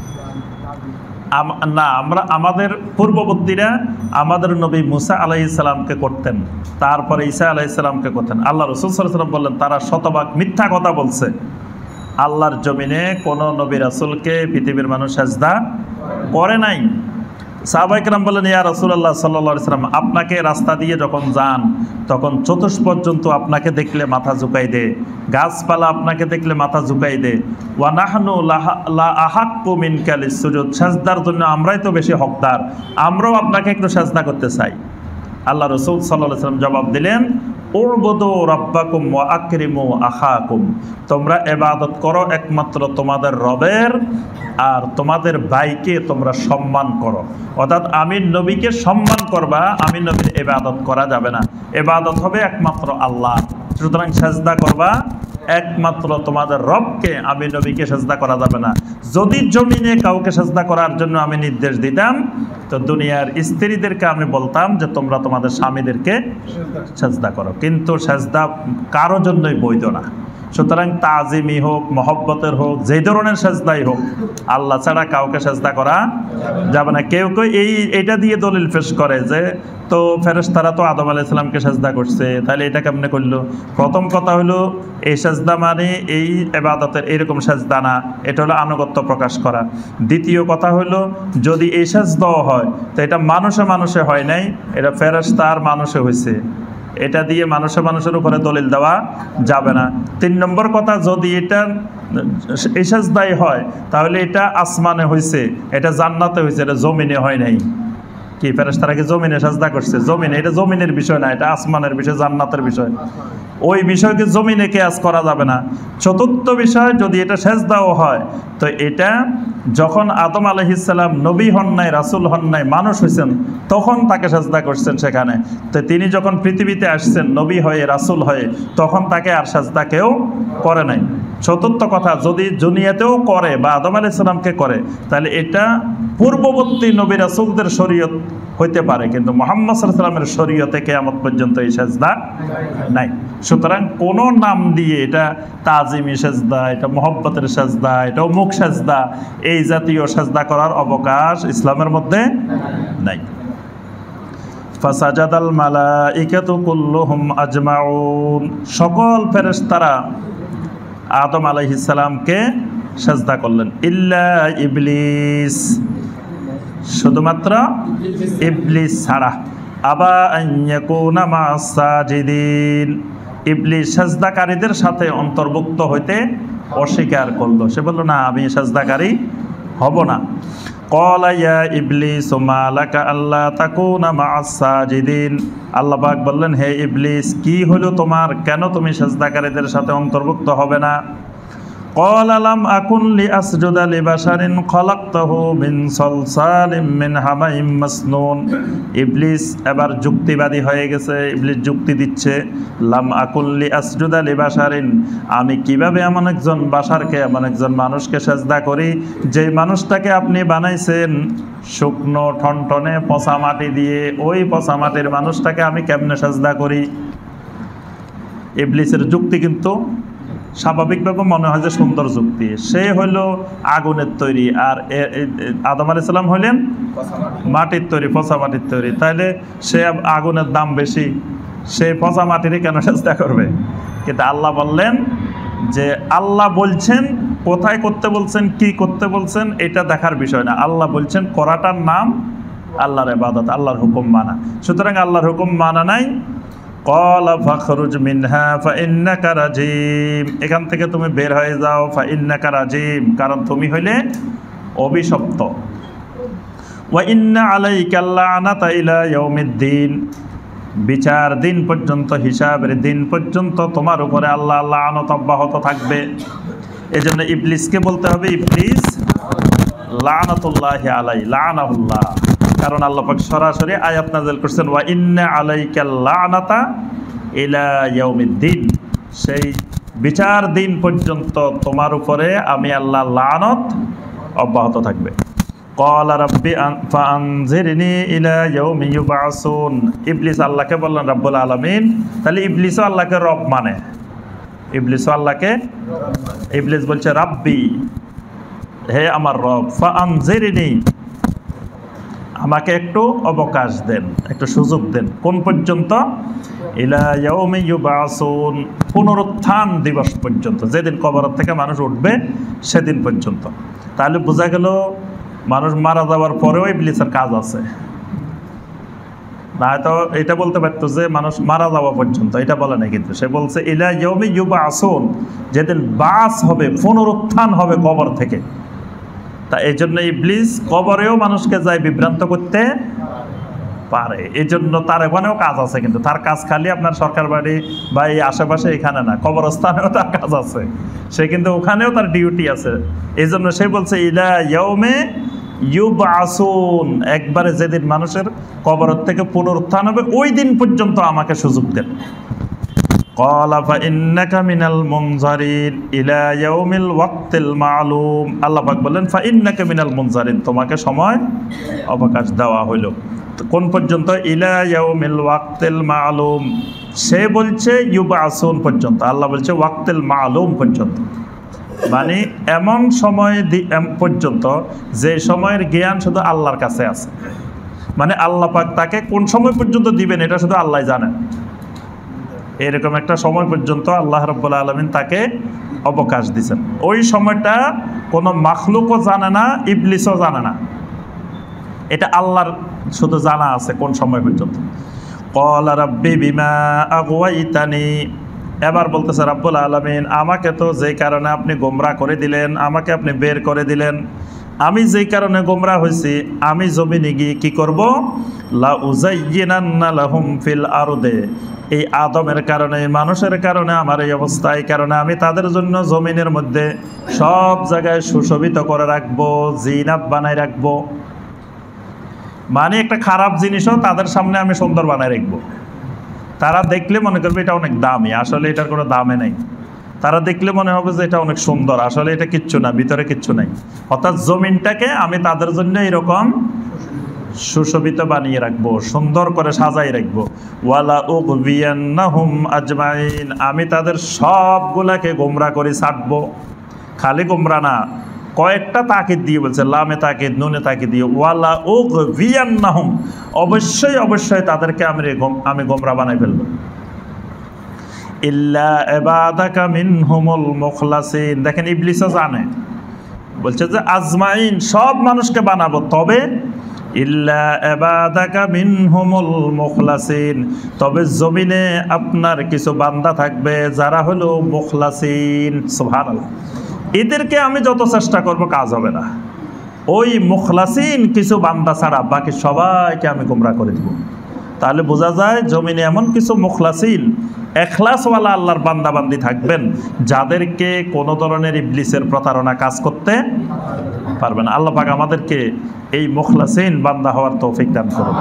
না, আমরা আমাদের পূর্ববর্তীরা আমাদের নবী মুসা আলাইহিস সালামকে করতেন, তারপরে ঈসা আলাইহিস সালামকে করতেন। আল্লাহ রাসূল সাল্লাল্লাহু আলাইহি ওয়াসাল্লাম বললেন তারা শতভাগ মিথ্যা কথা বলছে। আল্লাহর জমিনে কোনো নবী রাসূলকে পৃথিবীর মানুষ সাজদা করে নাই। সাহাবায়ে কেরাম বললেন, ইয়া রাসূলুল্লাহ সাল্লাল্লাহু আলাইহি ওয়াসাল্লাম, আপনাকে রাস্তা দিয়ে যখন যান তখন চতুষ্পদ জন্তু আপনাকে দেখলে মাথা ঝুঁকাই দে, গাছপালা আপনাকে দেখলে মাথা ঝুঁকাই দে। ওয়া নাহনু লা আহাক্কু মিনকা লিসসুজুদ, সাজদার জন্য আমরাই তো বেশি হকদার, আমরাও আপনাকে একটু সাজদা করতে চাই। আল্লাহ রাসূল সাল্লাল্লাহু আলাইহি ওয়াসাল্লাম জবাব দিলেন, উবুদু রাব্বাকুম ওয়া আকরিমু আখাকুম, তোমরা ইবাদত করো একমাত্র তোমাদের রবের, আর তোমাদের ভাইকে তোমরা সম্মান করো। অর্থাৎ আমি নবীকে সম্মান করবা, আমি নবীর ইবাদত করা যাবে না, ইবাদত হবে একমাত্র আল্লাহ। সুতরাং সাজদা করবা একমাত্র তোমাদের রবকে, আমি নবীকে সাজদা করা যাবে না। যদি জমিনে কাউকে সাজদা করার জন্য আমি নির্দেশ দিতাম, তো দুনিয়ার স্ত্রীদেরকে আমি বলতাম যে তোমরা তোমাদের স্বামীদেরকে সাজদা করো, কিন্তু সাজদা কারো জন্যই বৈধ না। সুতরাং তাজিমি হোক, মহব্বতের হোক, যে ধরনের সাজদাই হোক, আল্লাহ ছাড়া কাউকে সাজদা করা যাবে না। কেউ কেউ এই এটা দিয়ে দলিল পেশ করে যে তো ফেরেশতারা তো আদম আলাইহিস সালামকে সাজদা করছে, তাহলে এটা কেমনে করলো? প্রথম কথা হলো এই সাজদা মানে এই ইবাদতের এরকম সাজদা না, এটা হলো আনুগত্য প্রকাশ করা। দ্বিতীয় কথা হলো যদি এই সাজদাও হয় তো এটা মানুষে মানুষে হয় নাই, এটা ফেরেশতার মানুষে হয়েছে, এটা দিয়ে মানুষে মানুষের উপরে দলিল দেওয়া যাবে না। তিন নম্বর কথা, যদি এটা এই সাজদাই হয় তাহলে এটা আসমানে হয়েছে, এটা জান্নাতে হয়েছে, এটা জমিনে হয় নাই। কি ফেরেশতারা কি জমিনে সাজদা করছে? জমিনে, এটা জমিনের বিষয় না, এটা আসমানের বিষয়, জান্নাতের বিষয়। ওই বিষয়কে জমিনে কিয়াস করা যাবে না। চতুর্থ বিষয়, যদি এটা সাজদাও হয় তো এটা যখন আদম আলাইহিস সালাম নবী হন নাই, রাসূল হন নাই, মানুষ হয়েছেন, তখন তাকে সাজদা করছেন সেখানে। তো তিনি যখন পৃথিবীতে আসছেন নবী হয়ে, রাসূল হয়ে, তখন তাকে আর সাজদা কেউ করে নাই। চতুর্থ কথা, যদি দুনিয়াতেও করে বা আদম আলাইহিস সালামকে করে, তাহলে এটা পূর্ববর্তী নবী রাসূলদের শরীয়ত হইতে পারে, কিন্তু মুহাম্মদ সাল্লাল্লাহু আলাইহি ওয়াসাল্লামের শরীয়তে কিয়ামত পর্যন্ত এই সাজদা নাই। সুতরাং কোনো নাম দিয়ে এটা তাজিমি সাজদা, এটা মহব্বতের সাজদা, এটা অমুক সাজদা, এই জাতীয় সাজদা করার অবকাশ ইসলামের মধ্যে নাই। ফাসাজাদাল মালাইকাতু কুল্লুহুম আজমাউন, সকল ফেরেশতারা আদম আলাইহিস সালামকে সাজদা করলেন, ইল্লা ইবলিস, শুধুমাত্র ইবলিস ছাড়া। আবা আন ইয়াকুনা মা'আস সাজিদিন, ইবলিস সাজদাকারীদের সাথে অন্তর্ভুক্ত হইতে অস্বীকার করলো, সে বলল না আমি সাজদাকারী হব না। ক্বালা ইয়া ইবলিস মা লাকা আল্লা তাকুনা মা'আস সাজিদিন, আল্লাহ পাক বললেন হে ইবলিস কি হলো তোমার, কেন তুমি সাজদাকারীদের সাথে অন্তর্ভুক্ত হবে না? ক্বালা লাম আকুন লিআসজুদা লিবাশারিন খালাকতাহু মিন সালসালিম মিন হামাইম মাসনুন, ইবলিস এবার যুক্তিবাদী হয়ে গেছে, ইবলিস যুক্তি দিচ্ছে, লাম আকুন লিআসজুদা লিবাশারিন, আমি কিভাবে এমন একজন বাশারকে, এমন একজন মানুষকে সাজদা করি যেই মানুষটাকে আপনি বানাইছেন শুকনো ঠনঠনে পচা মাটি দিয়ে, ওই পচা মাটির মানুষটাকে আমি কেমনে সাজদা করি? ইবলিসের যুক্তি কিন্তু স্বাভাবিকভাবে মনে হয় যে সুন্দর যুক্তি, সে হইল আগুনের তৈরি আর আদম আলাইহিস সালাম হইলেন মাটির তৈরি, পচা মাটির তৈরি, তাইলে সে আগুনের দাম বেশি, সে পচা মাটিরই কেন সাজদা করবে? কিন্তু আল্লাহ বললেন যে আল্লাহ বলছেন, কোথায় করতে বলছেন, কি করতে বলছেন এটা দেখার বিষয় না, আল্লাহ বলছেন করাটার নাম আল্লাহর ইবাদত, আল্লাহর হুকুম মানা। সুতরাং আল্লাহর হুকুম মানা নাই, ক্বালা ফাখরুজ মিনহা ফাইন্নাকা রাজিম, এখান থেকে তুমি বের হয়ে যাও, ফাইন্নাকা রাজিম, কারণ তুমি হইলে অভিশপ্ত। ওয়া ইন্না আলাইকা লা'নাতা ইলা ইয়াউমিদ্দিন, বিচার দিন পর্যন্ত, হিসাবের দিন পর্যন্ত তোমার উপরে আল্লাহ লানত অব্যাহত থাকবে। এজন্য ইবলিসকে বলতে হবে ইবলিস লানাতুল্লাহি আলাই, লানাহুল্লাহ, কারণ আল্লাহ পাক সরাসরি আয়াত নাযিল করছেন ওয়া ইন্না আলাইকা লা'নাতা ইলা ইয়াউমিদ্দিন, সেই বিচার দিন পর্যন্ত তোমার উপরে আমি আল্লাহ লানত অব্যাহত থাকবে। ক্বালা রাব্বি ফাআনজিরনি ইলা ইয়াউমি ইউবআসুন, ইবলিস আল্লাহকে বললেন রব্বুল আলামিন, তাহলে ইবলিসও আল্লাহকে রব মানে, ইবলিসও আল্লাহকে, ইবলিস বলছে রাব্বি, হে আমার রব, ফাআনজিরনি, আমাকে একটু অবকাশ দেন, একটু সুযোগ দেন, কোন পর্যন্ত? ইলা ইয়াউমি ইউবআসুন, পুনরুত্থান দিবস পর্যন্ত, যেদিন কবর থেকে মানুষ উঠবে সেদিন পর্যন্ত। তাহলে বোঝা গেল মানুষ মারা যাওয়ার পরেও ইবলিসের কাজ আছে না, তো এটা বলতে পারতো যে মানুষ মারা যাওয়া পর্যন্ত, এটা বলে না, কিন্তু সে বলছে ইলা ইয়াউমি ইউবআসুন, যেদিন বাস হবে, পুনরুত্থান হবে কবর থেকে। তা এই জন্য ইবলিস কবরেও মানুষকে যায় বিভ্রান্ত করতে পারে, এই জন্য তার ওখানেও কাজ আছে, কিন্তু তার কাজ খালি আপনার সরকার বাড়ি বা এই আশেপাশে এখানে না, কবরস্থানেও তার কাজ আছে, সে কিন্তু ওখানেও তার ডিউটি আছে। এই জন্য সে বলছে ইলা ইয়াউমে ইউবআসুন, একবারে যেদিন মানুষের কবর থেকে পুনরুত্থান হবে ওই দিন পর্যন্ত আমাকে সুযোগ দেন। ক্বালা ফাইন্নাকা মিনাল মুনজারিন ইলা ইয়াউমিল ওয়াক্তিল মা'লুম, আল্লাহ পাক বললেন ফাইন্নাকা মিনাল মুনজারিন, তোমাকে সময় অবকাশ দেওয়া হইল, কোন পর্যন্ত? ইলা ইয়াউমিল ওয়াক্তিল মা'লুম, সে বলছে ইউবআসুন পর্যন্ত, আল্লাহ বলছে ওয়াক্তিল মা'লুম পর্যন্ত, মানে এমন সময় পর্যন্ত যে সময়ের জ্ঞান শুধু আল্লাহর কাছে আছে, মানে আল্লাহ পাক তাকে কোন সময় পর্যন্ত দিবেন এটা শুধু আল্লাহ জানেন। এরকম একটা সময় পর্যন্ত আল্লাহ রাব্বুল আলামিন তাকে অবকাশ দিয়েছেন, ওই সময়টা কোনো মাখলুকও জানে না, ইবলিসও জানে না, এটা আল্লাহর শুধু জানা আছে কোন সময় পর্যন্ত। ক্বালা রাব্বি বিমা আগওয়াইতানি, এবার বলতেছে রাব্বুল আলামিন আমাকে তো যেই কারণে আপনি গোমরাহ করে দিলেন, আমাকে আপনি বের করে দিলেন, আমি যেই কারণে গোমরাহ হয়েছি, আমি জমিনে গিয়ে কি করব? লা উযায়্যিনান্না লাহুম ফিল আরদে, এই আদমের কারণে, মানুষের কারণে আমার এই অবস্থা, এই কারণে আমি তাদের জন্য জমিনের মধ্যে সব জায়গায় সুশোভিত করে রাখবো, জিনাত বানায় রাখবো, মানে একটা খারাপ জিনিসও তাদের সামনে আমি সুন্দর বানায় রাখবো, তারা দেখলে মনে করবে এটা অনেক দামি, আসলে এটার কোনো দামে নেই, তারা দেখলে মনে হবে যে এটা অনেক সুন্দর, আসলে এটা কিচ্ছু না, ভিতরে কিচ্ছু নাই। অর্থাৎ জমিনটাকে আমি তাদের জন্য এরকম সুশোভিত বানিয়ে রাখবো, সুন্দর করে সাজাই রাখবো। ওয়ালা উগবিয়ান্নাহুম আজমাইন, আমি তাদের সবগুলাকে গোমরা করে ছাড়বো, খালি গোমরা না, কয়েকটা তাকিদ দিয়ে বলছে, লামে তাকিদ, নুনে তাকিদ দিয়ে, ওয়ালা উগভিয়ান্নাহুম, অবশ্যই অবশ্যই তাদেরকে আমি আমি গোমরা বানাই ফেলবো। ইল্লা ইবাদাকা মিনহুমুল মুখলাসিন, দেখেন ইবলিসও জানে, বলছে যে আজমাইন সব মানুষকে বানাবো, তবে ইল্লা ইবাদাকা মিনহুমুল মুখলাসিন, তবে জমিনে আপনার কিছু বান্দা থাকবে যারা হলো মুখলাসিন। সুবহানাল্লাহ। এদেরকে আমি যত চেষ্টা করব কাজ হবে না, ওই মুখলাসিন কিছু বান্দা ছাড়া বাকি সবাইকে আমি গোমরা করে দিব। তাহলে বোঝা যায় জমিনে এমন কিছু মুখলাসিন এখলাসওয়ালা আল্লাহর বান্দাবান্দি থাকবেন যাদেরকে কোনো ধরনের ইবলিসের প্রতারণা কাজ করতে পারবে না। আল্লাহ পাক আমাদেরকে এই মুখলাসিন বান্দা হওয়ার তৌফিক দান করুন।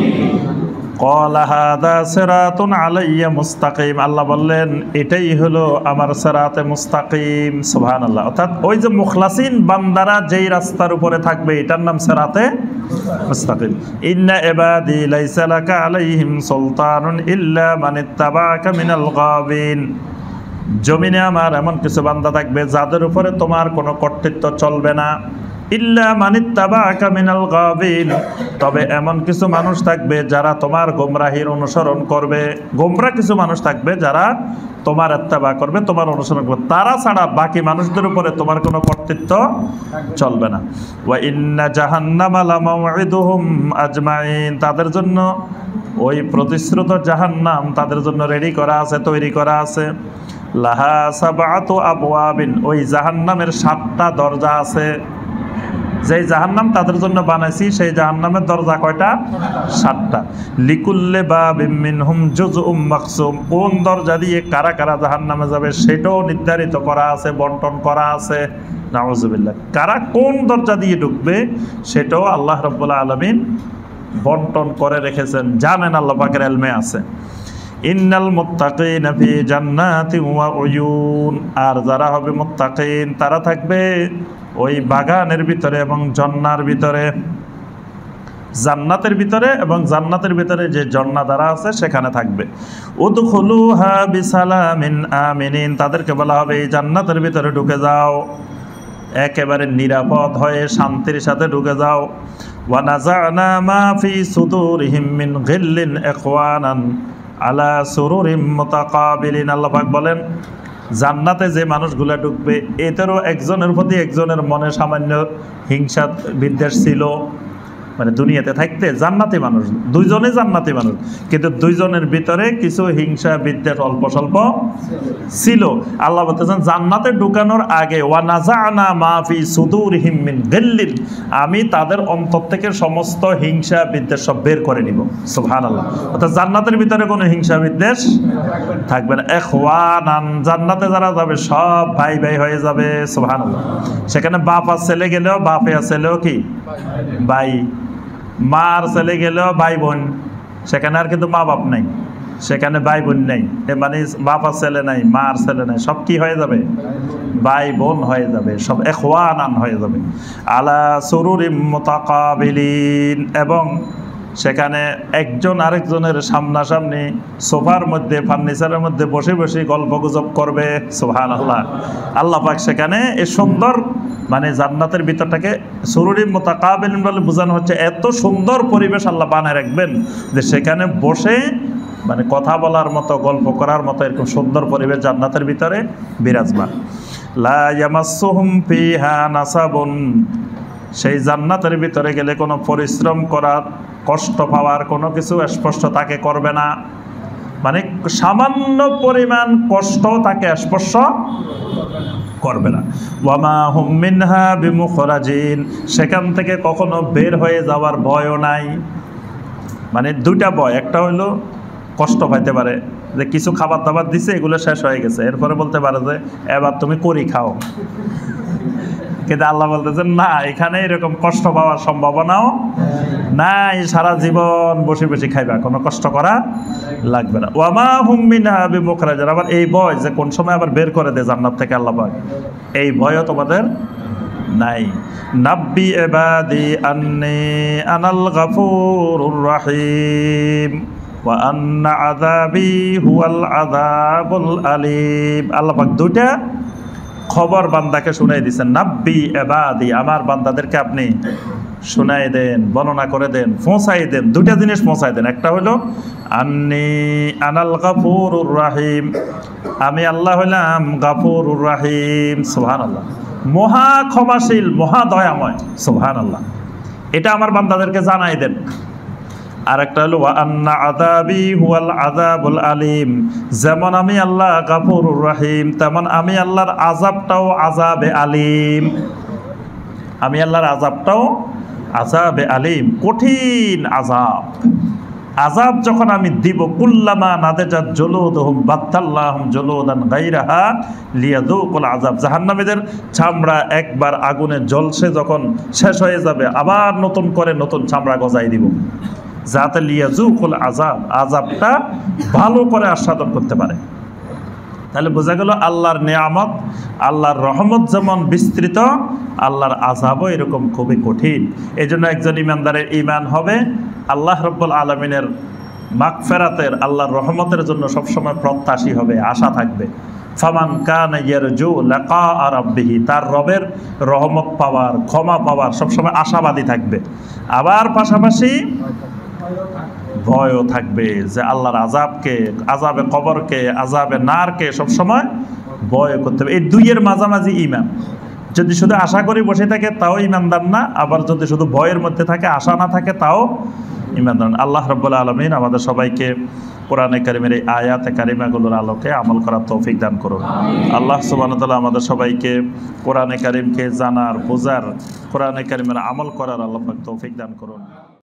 ক্বালা হাযা সিরাতুন আলাইয়া মুস্তাকিম, আল্লাহ বললেন এটাই হলো আমার সিরাতে মুস্তাকিম। সুবহানাল্লাহ। অর্থাৎ ওই যে মুখলাসিন বান্দারা যেই রাস্তার উপরে থাকবে এটার নাম সিরাতে মুস্তাকিম। ইন্না ইবাদি লাইসা লাকা আলাইহিম সুলতানুন ইল্লা মান ইত্তাবা'আকা মিনাল গাবিন, জমিনে আমার এমন কিছু বান্দা থাকবে যাদের উপরে তোমার কোনো কর্তৃত্ব চলবে না। ইল্লা মান ইত্তাবা'আকা মিনাল গাবিন, তবে এমন কিছু মানুষ থাকবে যারা তোমার গোমরাহির অনুসরণ করবে। গোমরা কিছু মানুষ থাকবে যারা তোমার ইত্তাবা করবে, তোমার অনুসরণ করবে, তারা ছাড়া বাকি মানুষদের উপরে তোমার কোনো কর্তৃত্ব চলবে না। ওয়া ইন্না জাহান্নামা লামাউইদুহুম আজমাইন, তাদের জন্য ওই প্রতিশ্রুত জাহান্নাম তাদের জন্য রেডি করা আছে, তৈরি করা আছে। লাহা সাবআতু আবওয়াবিন, ওই জাহান্নামের সাতটা দরজা আছে। যেই জাহান্নাম তাদের জন্য বানাইছি সেই জাহান্নামের দরজা কয়টা? সাতটা। লিকুল্লি বাবিম মিনহুম জুজউম মাকসুম, কোন দরজা দিয়ে কারা কারা জাহান্নামে যাবে সেটাও নির্ধারিত করা আছে, বন্টন করা আছে। নাউজুবিল্লাহ। কারা কোন দরজা দিয়ে ঢুকবে সেটাও আল্লাহ রাব্বুল আলামিন বন্টন করে রেখেছেন, জানেন, আল্লাহ পাকের ইলমে আছে। ইন্নাল মুত্তাকিনা ফি জান্নাতিন ওয়া উয়ুন, আর যারা হবে মুত্তাকিন তারা থাকবে ওই বাগানের ভিতরে এবং জন্নার ভিতরে, জান্নাতের ভিতরে এবং জান্নাতের ভিতরে যে জন্না দ্বারা আছে সেখানে থাকবে। উদখুলুহা বিসালামিন আমিনিন, তাদেরকে বলা হবে এই জান্নাতের ভিতরে ঢুকে যাও, একেবারে নিরাপদ হয়ে শান্তির সাথে ঢুকে যাও। ওয়া নাযা'না মা ফি সুদুরিহিম মিন গিল্লিন ইখওয়ানান আলা সুরুরিম মুতাকাবিলিন, আল্লাহ পাক বলেন জান্নাতে যে মানুষগুলো ঢুকবে এদেরও একজনের প্রতি একজনের মনে সামান্য হিংসা বিদ্বেষ ছিল। মানে দুনিয়াতে থাকতে জান্নাতি মানুষ, দুইজনে জান্নাতি মানুষ, কিন্তু দুইজনের ভিতরে কিছু হিংসা বিদ্বেষ অল্প স্বল্প ছিল। আল্লাহ বলতেছেন জান্নাতে ঢুকানোর আগে ওয়া নাযা'না মা ফি সুদুরিহিম মিন গিল্লিন, আমি তাদের অন্তর থেকে সমস্ত হিংসা বিদ্বেষ সব বের করে নিব। সুবহানাল্লাহ। অর্থাৎ জান্নাতের ভিতরে কোনো হিংসা বিদ্বেষ থাকবে না। ইখওয়ানান, জান্নাতে যারা যাবে সব ভাই ভাই হয়ে যাবে। সুবহানাল্লাহ। সেখানে বাপ আর ছেলে গেলেও বাপে আর ছেলেও কি ভাই, মার ছেলে গেলেও ভাই বোন, সেখানে আর কিন্তু মা বাপ নাই, সেখানে ভাই বোন নেই, মানে বাপ আর ছেলে নাই, মা আর ছেলে নাই, সব কি হয়ে যাবে? ভাই বোন হয়ে যাবে, সব ইখওয়ানান হয়ে যাবে। আলা সুরুরিম মুতাকাবিলিন, এবং সেখানে একজন আরেকজনের সামনাসামনি সোফার মধ্যে ফার্নিচারের মধ্যে বসে বসে গল্প গুজব করবে। সুবহানাল্লাহ। আল্লাহ পাক সেখানে এই সুন্দর মানে জান্নাতের ভিতরটাকে সুরুরি মুতাকাবিলিন বলে বোঝানো হচ্ছে এত সুন্দর পরিবেশ আল্লাহ বানায় রাখবেন যে সেখানে বসে মানে কথা বলার মতো, গল্প করার মতো এরকম সুন্দর পরিবেশ জান্নাতের ভিতরে বিরাজমান। লা ইয়ামাসসুহুম ফিহা নাসাবুন, সেই জান্নাতের ভিতরে গেলে কোনো পরিশ্রম করার, কষ্ট পাওয়ার কোনো কিছু স্পষ্ট তাকে করবে না, মানে সামান্য পরিমাণ কষ্ট তাকে স্পর্শ করবে না। ওয়ামা হুম মিনহা বিমুখরাজিন, সেখান থেকে কখনো বের হয়ে যাওয়ার ভয়ও নাই। মানে দুইটা ভয়, একটা হইলো কষ্ট পাইতে পারে যে কিছু খাবার দাবার দিছে এগুলো শেষ হয়ে গেছে, এরপরে বলতে পারে যে এবার তুমি করি খাও, কিন্তু আল্লাহ বলতেছেন না, এখানে এরকম কষ্ট পাওয়ার সম্ভাবনাও নাই, সারা জীবন বসে বসে খাইবা, কোনো কষ্ট করা লাগবে না। ওয়ামা হুম মিনহা বিমুখরাজিন, আবার এই ভয় যে কোন সময় আবার বের করে দেয় জান্নাত থেকে আল্লাহ পাক, এই ভয়ও তোমাদের নাই। নাব্বি ইবাদি আন্নী আনাল গাফুরুর রহিম ওয়া আন্না আযাবি হুয়াল আযাবুল আলীম। আল্লাহ পাক দুইটা খবর বান্দাকে শুনাই দিচ্ছেন, নাব্বি এবাদি, আমার বান্দাদেরকে আপনি শুনাই দেন, বর্ণনা করে দেন, পৌঁছাই দেন। দুটা জিনিস পৌঁছাই দেন। একটা হলো আন্নি আনাল গাফুরুর রাহিম, আমি আল্লাহ হইলাম গাফুরুর রাহিম, সুবহানাল্লাহ, মহা ক্ষমাশীল, মহা দয়াময়, সুবহানাল্লাহ। এটা আমার বান্দাদেরকে জানাই দেন। আর একটা হলো ওয়া আন্না আযাবি হুয়াল আযাবুল আলিম, যেমন আমি আল্লাহ গাফুরুর রাহিম, তেমন আমি আল্লাহর আযাবটাও আযাবে আলিম। আমি আল্লাহর আযাবটাও আযাবে আলিম, কঠিন আযাব। আযাব যখন আমি দিব, কুল্লামা নাদাজাত জুলুদুহুম বাদদাল্লাহুম জুলুদান গায়রাহা লিয়াযুকুল আযাব, জাহান্নামীদের চামড়া একবার আগুনে জ্বলছে যখন শেষ হয়ে যাবে, আবার নতুন করে নতুন চামড়া গজাই দিব, যাতে লিয়াযুকুল আযাব, আযাবটা ভালো করে আস্বাদন করতে পারে। তাহলে বোঝা গেল আল্লাহর নিয়ামত, আল্লাহর রহমত যেমন বিস্তৃত, আল্লাহর আযাবও এরকম খুবই কঠিন। এই জন্য একজন ইমানদারের ঈমান হবে আল্লাহ রাব্বুল আলামিনের মাগফিরাতের, আল্লাহর রহমতের জন্য সবসময় প্রত্যাশী হবে, আশা থাকবে। ফামান কানা ইয়ারজু লিকা রাব্বিহি, তার রবের রহমত পাওয়ার, ক্ষমা পাওয়ার সবসময় আশাবাদী থাকবে। আবার পাশাপাশি ভয়ও থাকবে যে আল্লাহর আযাবকে, আযাবে কবরকে, আযাবে নারকে সবসময় ভয় করতে হবে। এই দুইয়ের মাঝামাঝি ঈমান। যদি শুধু আশা করে বসে থাকে তাও ঈমানদার না, আবার যদি শুধু ভয়ের মধ্যে থাকে, আশা না থাকে, তাও ঈমানদার না। আল্লাহ রাব্বুল আলামিন আমাদের সবাইকে কোরআনে কারিমের এই আয়াতে কারিমাগুলোর আলোকে আমল করার তৌফিক দান করুন। আল্লাহ সুবহানাহু ওয়া তাআলা আমাদের সবাইকে কোরআনে কারিমকে জানার, বোঝার, কোরআনে কারিমের আমল করার আল্লাহ পাক তৌফিক দান করুন।